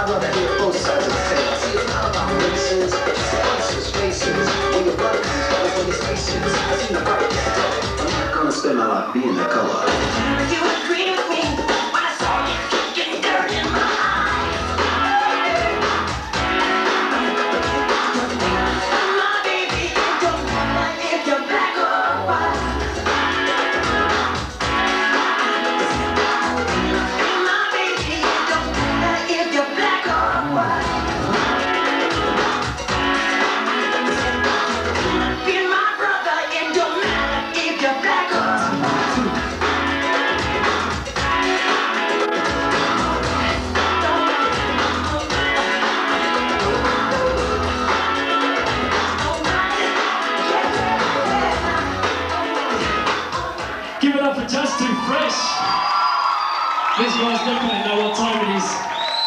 I'd rather hear both sides of the fence. See, it's not about races, it's faces, faces. When your blood comes out, when it's faces. I seen the right stuff. I'm not gonna spend my life being that color. You agree with me when I saw you kicking dirt in my eyes. My baby, it don't matter if you're black or white. My baby, it don't matter if you're black or white. Be my brother, it don't matter if you're black or white. Give it up for Just Too Fresh. These guys definitely know what time it is.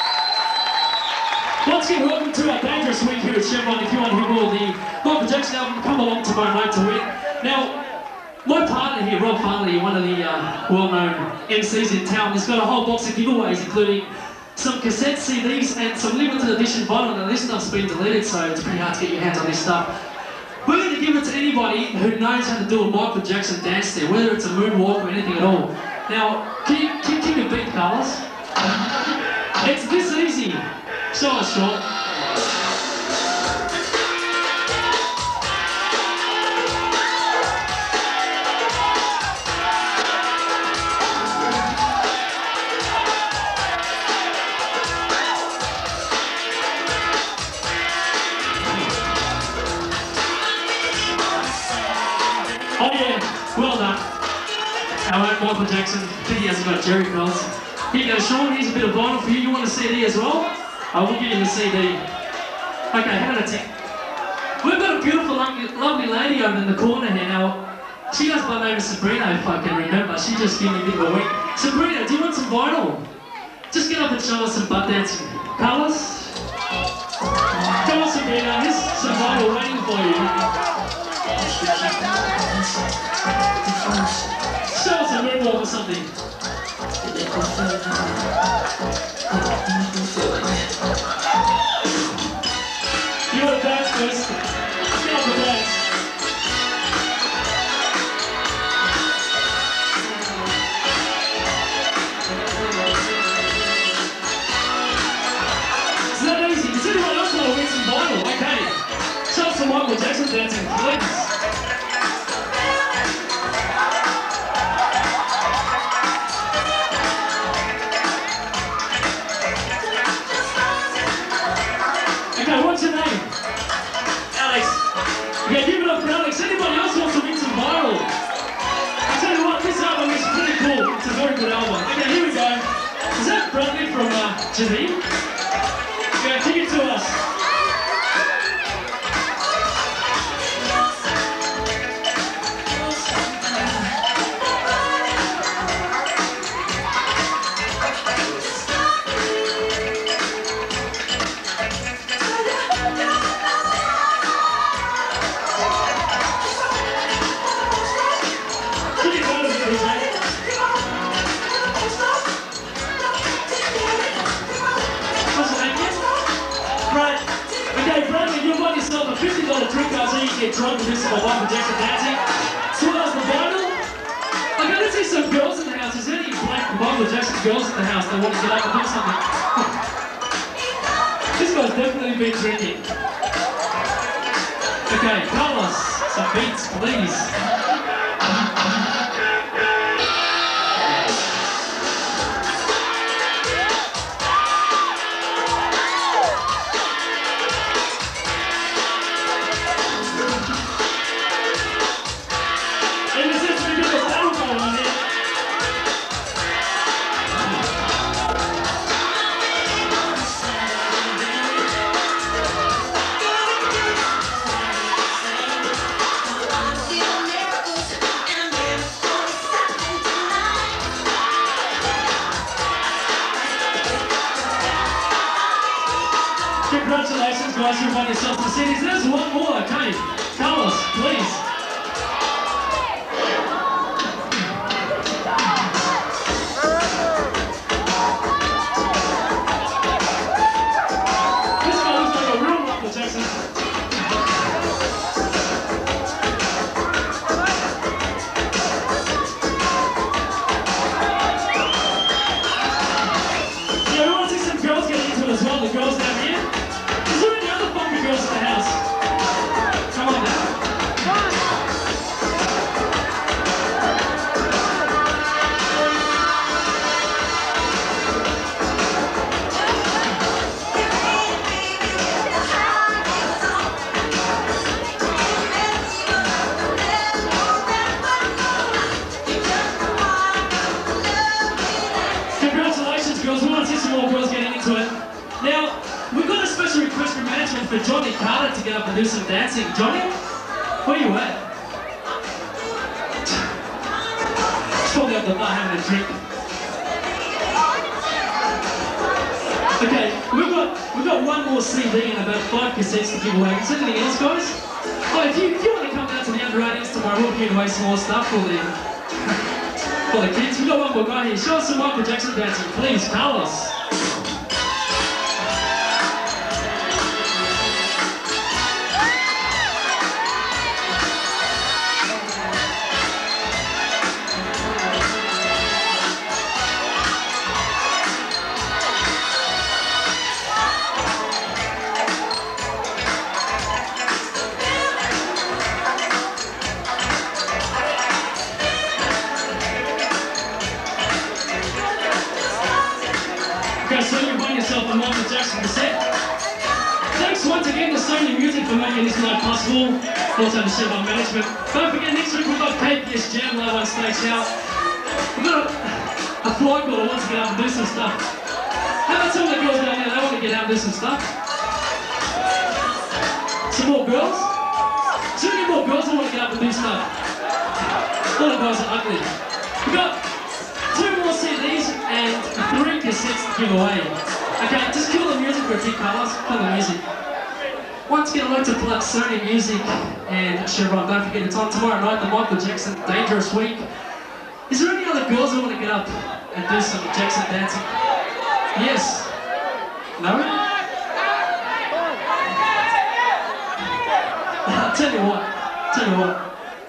Once again, welcome to our Dangerous Week here at Chevron. If you want to hear more of the Michael Jackson album, come along tomorrow night to it. Now, my partner here, Rob Farley, one of the well-known MCs in town, has got a whole box of giveaways, including some cassette CDs and some limited edition vinyl. Now, this stuff's been deleted, so it's pretty hard to get your hands on this stuff. We're going to give it to anybody who knows how to do a Michael Jackson dance there, whether it's a moonwalk or anything at all. Now, can you beat Carlos? It's this easy. Show us, Sean. Oh yeah, well done. Our own Michael Jackson. I think he hasn't got Jerry curls. Here you go, Sean. Here's a bit of vinyl for you. You want a CD as well? I will give you the CD. Okay, how about a tick? We've got a beautiful, lovely lady over in the corner here. Now, she goes by the name of Sabrina, if I can remember. She just gave me a bit of a wink. Sabrina, do you want some vinyl? Just get up and show us some butt dancing. Carlos? Come on, Sabrina. Here's some vinyl waiting for you. Show us a moonwalk or something. You want to dance first? Get up and dance. Is that easy? Does anyone else want to win some vinyl? Okay. Show us some Michael Jackson dancing, please. What's your name? Alex. Yeah, give it up for Alex. Anybody else wants to win some vinyl? I tell you what, this album is pretty cool. It's a very good album. Okay, here we go. Is that Bradley from Janine? Yeah, kick it to us. Bradley, you've got yourself a $50 drink card so you can get drunk and do some Michael Jackson dancing. So that's the vinyl. Okay, let's see some girls in the house. Is there any black Michael Jackson girls in the house that want to get up and do something? This guy's definitely been drinking. Okay, Carlos, some beats, please. Congratulations, guys, you've won yourself the CDs. There's one more, okay. Carlos, please. as well, the girls down here. Is there any other funky girls in the house? Come on now. Congratulations, girls. We want to see some more girls getting into it. Now, we've got a special request from management for Johnny Carter to get up and do some dancing. Johnny, where you at? He's probably up the bar having a drink. Okay, we've got one more CD and about 5 cassettes to give away. Is there anything else, guys? Oh, if you want to come down to the under 18s tomorrow, we'll give away some more stuff for the kids. We've got one more guy here. Show us some Michael Jackson dancing, please, Carlos. Okay, so you find yourself a Michael Jackson cassette. Thanks once again to Sony Music for making this night possible. Also to Chevron Management. Don't forget, next week we've got KPS Jam live on stage now. We've got a fly girl who wants to get out and do some stuff. How about some of the girls down there? They want to get out and do some stuff. Some more girls? Is there any more girls who want to get up and do stuff? All the guys are ugly. We've got 2 more CDs and 3 cassettes to give away. Okay, just kill the music for a tick, Carlos. Kill the music. Once again, I'd like to plug Sony Music and Chevron. Don't forget, it's on tomorrow night, the Michael Jackson Dangerous Week. Is there any other girls who want to get up and do some Jackson dancing? Yes? No? I'll tell you what.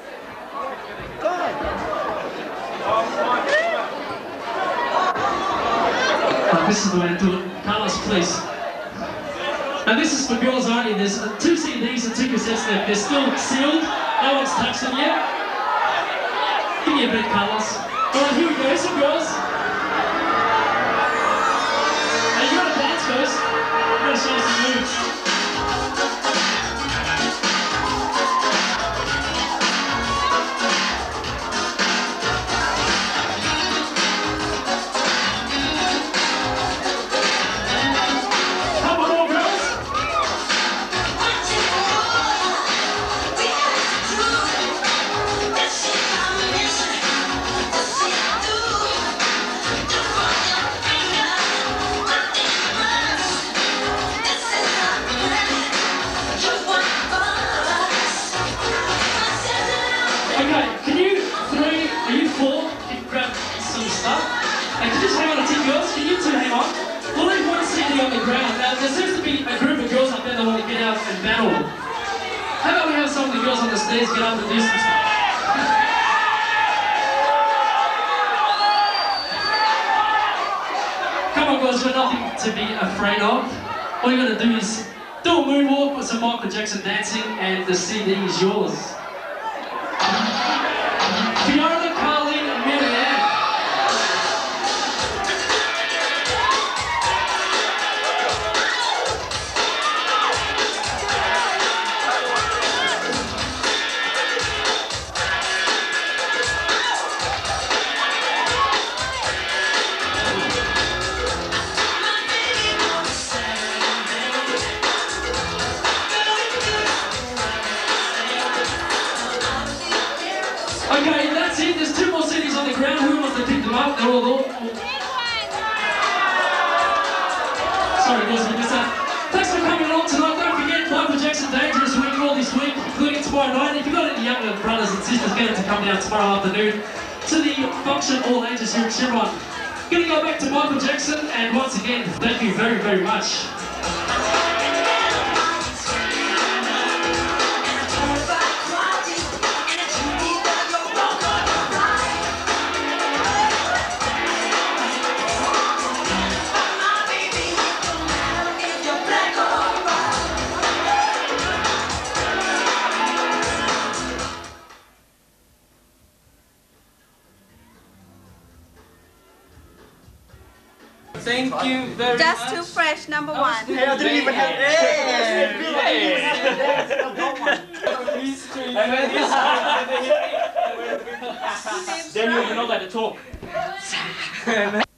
This is the way to do it. Carlos, please. And this is for girls only. There's 2 CDs and 2 cassettes left. They're still sealed. No one's touched them yet. Give me a bit, Carlos. Alright, here we go. Some girls. Hey, you gotta dance first. You gotta show us some moves. On the ground. Now, there seems to be a group of girls up there that want to get out and battle. How about we have some of the girls on the stairs get up and do some stuff? Come on, girls, you've got nothing to be afraid of. All you got to do is do a moonwalk with some Michael Jackson dancing, and the CD is yours. Fiona, Carleen, and Marianne. Okay, that's it. There's 2 more CDs on the ground. Who wants to pick them up? They're all Sorry, guys, we missed that. Thanks for coming along tonight. Don't forget, Michael Jackson Dangerous Week all this week, including tomorrow night. If you've got any younger brothers and sisters, get them to come down tomorrow afternoon to the function all ages here at Chevron. Gonna go back to Michael Jackson, and once again, thank you very, very much. Thank you very much. Just too fresh, number one. Hey, I didn't even have Then you will know that to talk.